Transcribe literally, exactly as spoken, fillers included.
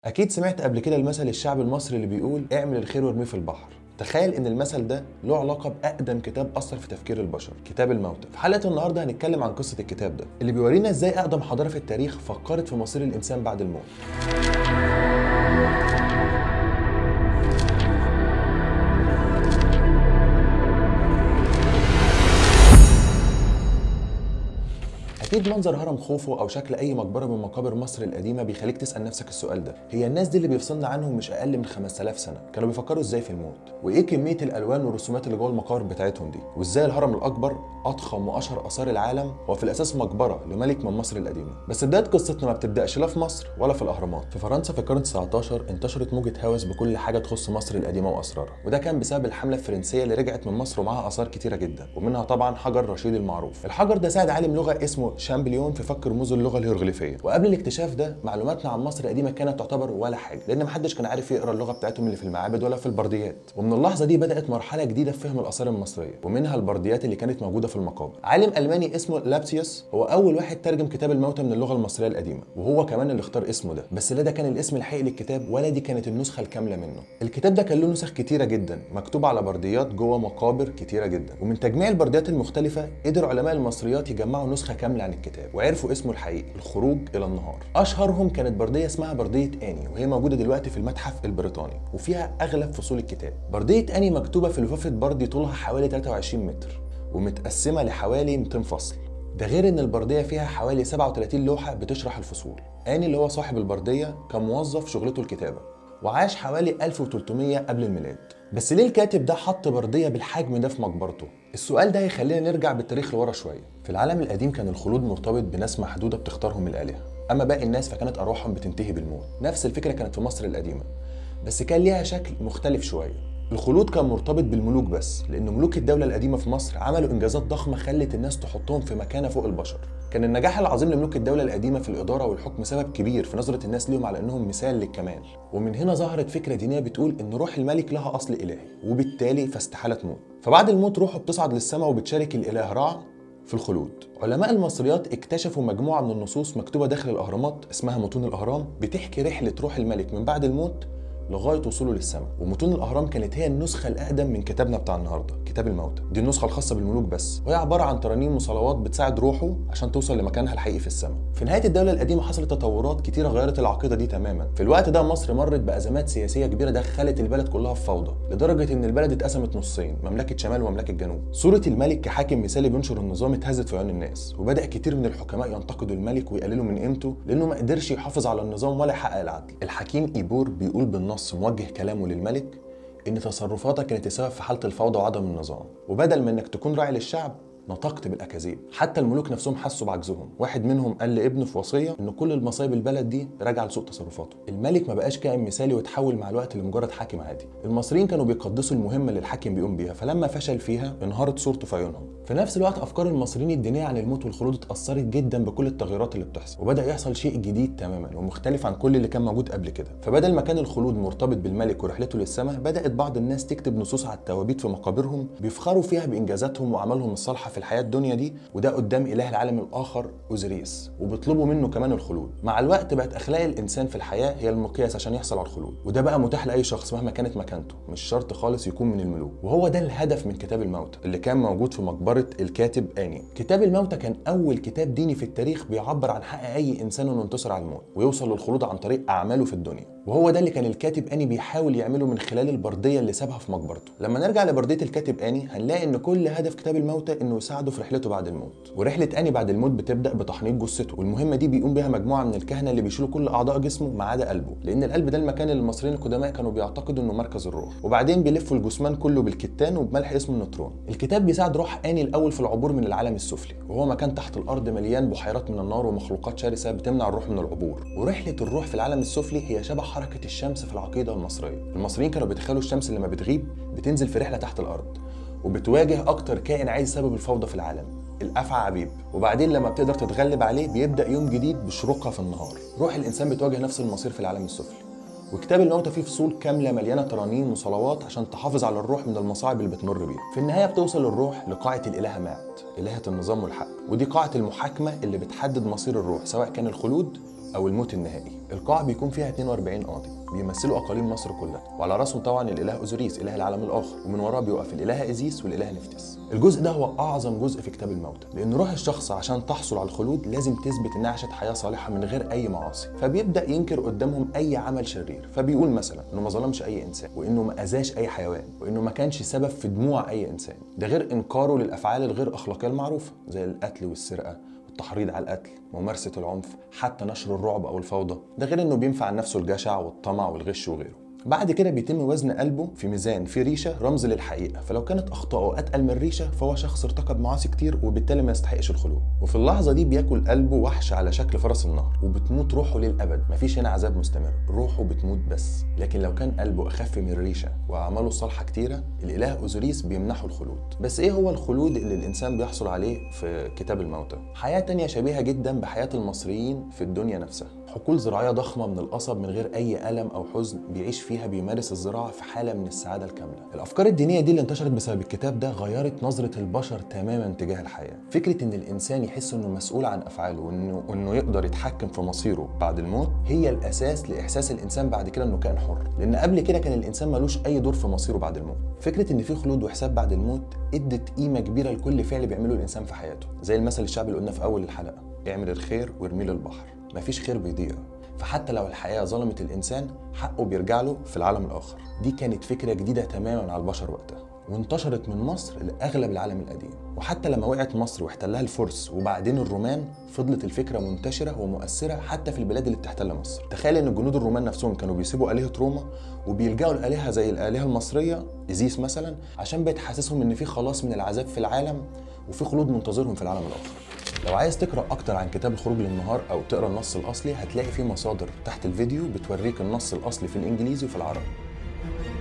أكيد سمعت قبل كده المثل الشعبي المصري اللي بيقول اعمل الخير وارميه في البحر. تخيل إن المثل ده له علاقة بأقدم كتاب أثر في تفكير البشر، كتاب الموتى. في حلقة النهاردة هنتكلم عن قصة الكتاب ده اللي بيورينا إزاي أقدم حضارة في التاريخ فكرت في مصير الإنسان بعد الموت. أكيد منظر هرم خوفو أو شكل أي مقبرة من مقابر مصر القديمة بيخليك تسأل نفسك السؤال ده، هي الناس دي اللي بيفصلنا عنهم مش أقل من خمسة آلاف سنة كانوا بيفكروا إزاي في الموت؟ وإيه كمية الألوان والرسومات اللي جوه المقابر بتاعتهم دي؟ وإزاي الهرم الأكبر أضخم وأشهر آثار العالم هو في الأساس مقبرة لملك من مصر القديمة؟ بس بداية قصتنا ما بتبدأش لا في مصر ولا في الأهرامات. في فرنسا في القرن التسعتاشر انتشرت موجة هوس بكل حاجة تخص مصر القديمة وأسرارها، وده كان بسبب الحملة الفرنسية اللي رجعت من مصر ومعاها آثار كتيرة جدا، ومنها طبعا حجر رشيد المعروف. الحجر ده ساعد عالم لغة اسمه شامبليون في فك رموز اللغه الهيروغليفيه، وقبل الاكتشاف ده معلوماتنا عن مصر القديمه كانت تعتبر ولا حاجه، لان محدش كان عارف يقرا اللغه بتاعتهم اللي في المعابد ولا في البرديات. ومن اللحظه دي بدات مرحله جديده في فهم الاثار المصريه، ومنها البرديات اللي كانت موجوده في المقابر. عالم الماني اسمه لابسيوس هو اول واحد ترجم كتاب الموتى من اللغه المصريه القديمه، وهو كمان اللي اختار اسمه ده، بس لا ده كان الاسم الحقيقي للكتاب ولا دي كانت النسخه الكامله منه. الكتاب ده كان له نسخ كتيره جدا مكتوب على برديات جوه مقابر كتيره جدا، ومن تجميع البرديات المختلفه قدر علماء المصريات يجمعوا نسخه كامله عن الكتاب وعرفوا اسمه الحقيقي، الخروج الى النهار. اشهرهم كانت برديه اسمها برديه اني، وهي موجوده دلوقتي في المتحف البريطاني وفيها اغلب فصول الكتاب. برديه اني مكتوبه في لفافه بردي طولها حوالي تلاتة وعشرين متر ومتقسمه لحوالي مئتين فصل، ده غير ان البرديه فيها حوالي سبعة وتلاتين لوحه بتشرح الفصول. اني اللي هو صاحب البرديه كان موظف شغلته الكتابه وعاش حوالي ألف وتلتمية قبل الميلاد. بس ليه الكاتب ده حط برديه بالحجم ده في مقبرته؟ السؤال ده هيخلينا نرجع بالتاريخ لورا شويه. في العالم القديم كان الخلود مرتبط بناس محدوده بتختارهم الالهه، اما باقي الناس فكانت ارواحهم بتنتهي بالموت. نفس الفكره كانت في مصر القديمه بس كان ليها شكل مختلف شويه. الخلود كان مرتبط بالملوك بس، لان ملوك الدوله القديمه في مصر عملوا انجازات ضخمه خلت الناس تحطهم في مكانه فوق البشر. كان النجاح العظيم لملوك الدوله القديمه في الاداره والحكم سبب كبير في نظره الناس ليهم على انهم مثال للكمال، ومن هنا ظهرت فكره دينيه بتقول ان روح الملك لها اصل الهي وبالتالي فاستحاله تموت، فبعد الموت روحه بتصعد للسماء وبتشارك الاله رع في الخلود. علماء المصريات اكتشفوا مجموعه من النصوص مكتوبه داخل الاهرامات اسمها متون الاهرام بتحكي رحله روح الملك من بعد الموت لغايه وصوله للسماء. ومتون الاهرام كانت هي النسخه الاقدم من كتابنا بتاع النهارده كتاب الموتى، دي النسخه الخاصه بالملوك بس، وهي عباره عن ترانيم وصلوات بتساعد روحه عشان توصل لمكانها الحقيقي في السماء. في نهايه الدوله القديمه حصلت تطورات كتيره غيرت العقيده دي تماما. في الوقت ده مصر مرت بازمات سياسيه كبيره دخلت البلد كلها في فوضى، لدرجه ان البلد اتقسمت نصين، مملكه شمال ومملكه جنوب. صوره الملك كحاكم مثالي بينشر النظام اتهزت في عيون الناس، وبدا كتير من الحكماء ينتقدوا الملك ويقللوا من قيمته لانه ما قدرش يحافظ على النظام ولا يحقق العدل. الحكيم ايبور بيقول بالنص موجه كلام للملك ان تصرفاتك كانت السبب في حاله الفوضى وعدم النظام، وبدل من انك تكون راعي للشعب نطقت بالاكاذيب. حتى الملوك نفسهم حسوا بعجزهم، واحد منهم قال لابنه في وصيه ان كل المصايب البلد دي راجعه لسوء تصرفاته. الملك ما بقاش كائن مثالي وتحول مع الوقت لمجرد حاكم عادي. المصريين كانوا بيقدسوا المهمه اللي الحاكم بيقوم بيها، فلما فشل فيها انهارت صورته في عيونهم. في نفس الوقت افكار المصريين الدينيه عن الموت والخلود اتاثرت جدا بكل التغيرات اللي بتحصل، وبدا يحصل شيء جديد تماما ومختلف عن كل اللي كان موجود قبل كده. فبدل ما كان الخلود مرتبط بالملك ورحلته للسماء، بدات بعض الناس تكتب نصوص على التوابيت في مقابرهم بيفخروا فيها بانجازاتهم واعمالهم الصالحه في الحياه الدنيا دي، وده قدام اله العالم الاخر اوزيريس، وبيطلبوا منه كمان الخلود. مع الوقت بقت اخلاق الانسان في الحياه هي المقياس عشان يحصل على الخلود، وده بقى متاح لاي شخص مهما كانت مكانته، مش شرط خالص يكون من الملوك. وهو ده الهدف من كتاب الموتى اللي كان موجود في مقبره الكاتب اني. كتاب الموتى كان اول كتاب ديني في التاريخ بيعبر عن حق اي انسان انه ينتصر على الموت ويوصل للخلود عن طريق اعماله في الدنيا، وهو ده اللي كان الكاتب اني بيحاول يعمله من خلال البرديه اللي سابها في مقبرته. لما نرجع لبرديه الكاتب اني هنلاقي ان كل هدف كتاب الموتى انه يساعده في رحلته بعد الموت. ورحله اني بعد الموت بتبدا بتحنيط جثته، والمهمه دي بيقوم بها مجموعه من الكهنه اللي بيشيلوا كل اعضاء جسمه ما عدا قلبه، لان القلب ده المكان اللي المصريين القدماء كانوا بيعتقدوا انه مركز الروح. وبعدين بيلفوا الجثمان كله بالكتان وبملح اسمه النطرون. الكتاب بيساعد روح اني الاول في العبور من العالم السفلي، وهو مكان تحت الارض مليان بحيرات من النار ومخلوقات شرسه بتمنع الروح من العبور. ورحله الروح في العالم السفلي هي شبه حركه الشمس في العقيده المصريه. المصريين كانوا بيتخيلوا الشمس لما بتغيب بتنزل في رحله تحت الارض وبتواجه اكتر كائن عايز سبب الفوضى في العالم، الافعى عبيب، وبعدين لما بتقدر تتغلب عليه بيبدا يوم جديد بشروقها في النهار. روح الانسان بتواجه نفس المصير في العالم السفلي. وكتاب الموتى فيه فصول كامله مليانه ترانيم وصلوات عشان تحافظ على الروح من المصاعب اللي بتمر بيها. في النهايه بتوصل الروح لقاعه الالهه مات، الهه النظام والحق، ودي قاعه المحاكمه اللي بتحدد مصير الروح سواء كان الخلود او الموت النهائي. القاعه بيكون فيها اتنين واربعين قاضي بيمثلوا اقاليم مصر كلها، وعلى راسهم طبعا الاله اوزوريس اله العالم الاخر، ومن وراه بيوقف الاله ايزيس والاله نفتس. الجزء ده هو اعظم جزء في كتاب الموتى، لان روح الشخص عشان تحصل على الخلود لازم تثبت انها عاشت حياه صالحه من غير اي معاصي، فبيبدا ينكر قدامهم اي عمل شرير، فبيقول مثلا انه ما ظلمش اي انسان، وانه ما اذاش اي حيوان، وانه ما كانش سبب في دموع اي انسان. ده غير انكاره للافعال الغير اخلاقيه المعروفه زي القتل والسرقه، التحريض على القتل، ممارسه العنف، حتى نشر الرعب او الفوضى. ده غير انه بينفع عن نفسه الجشع والطمع والغش وغيره. بعد كده بيتم وزن قلبه في ميزان فيه ريشه رمز للحقيقه، فلو كانت اخطائه اتقل من الريشه فهو شخص ارتكب معاصي كتير وبالتالي ما يستحقش الخلود. وفي اللحظه دي بياكل قلبه وحش على شكل فرس النهر، وبتموت روحه للابد، مفيش هنا عذاب مستمر، روحه بتموت بس. لكن لو كان قلبه اخف من الريشه واعماله الصالحه كتيره، الاله اوزوريس بيمنحه الخلود. بس ايه هو الخلود اللي الانسان بيحصل عليه في كتاب الموتى؟ حياه تانيه شبيهه جدا بحياه المصريين في الدنيا نفسها، حقول زراعيه ضخمه من القصب من غير اي الم او حزن، بيعيش فيها بيمارس الزراعه في حاله من السعاده الكامله. الافكار الدينيه دي اللي انتشرت بسبب الكتاب ده غيرت نظره البشر تماما تجاه الحياه. فكره ان الانسان يحس انه مسؤول عن افعاله، وانه انه يقدر يتحكم في مصيره بعد الموت، هي الاساس لاحساس الانسان بعد كده انه كائن حر، لان قبل كده كان الانسان ملوش اي دور في مصيره بعد الموت. فكره ان في خلود وحساب بعد الموت ادت قيمه كبيره لكل فعل بيعمله الانسان في حياته، زي المثل الشعبي اللي قلنا في اول الحلقه: اعمل الخير وارميه للبحر، مفيش خير بيضيع. فحتى لو الحياة ظلمت الإنسان حقه بيرجع له في العالم الآخر. دي كانت فكرة جديدة تماما على البشر وقتها، وانتشرت من مصر لأغلب العالم القديم. وحتى لما وقعت مصر واحتلها الفرس وبعدين الرومان، فضلت الفكرة منتشرة ومؤثرة حتى في البلاد اللي بتحتل مصر. تخيل ان الجنود الرومان نفسهم كانوا بيسيبوا آلهة روما وبيلجأوا لآلهة زي الآلهة المصرية إيزيس مثلا، عشان بتحسسهم ان في خلاص من العذاب في العالم وفي خلود منتظرهم في العالم الآخر. لو عايز تقرأ أكتر عن كتاب الخروج للنهار أو تقرأ النص الأصلي، هتلاقي فيه مصادر تحت الفيديو بتوريك النص الأصلي في الإنجليزي وفي العربي.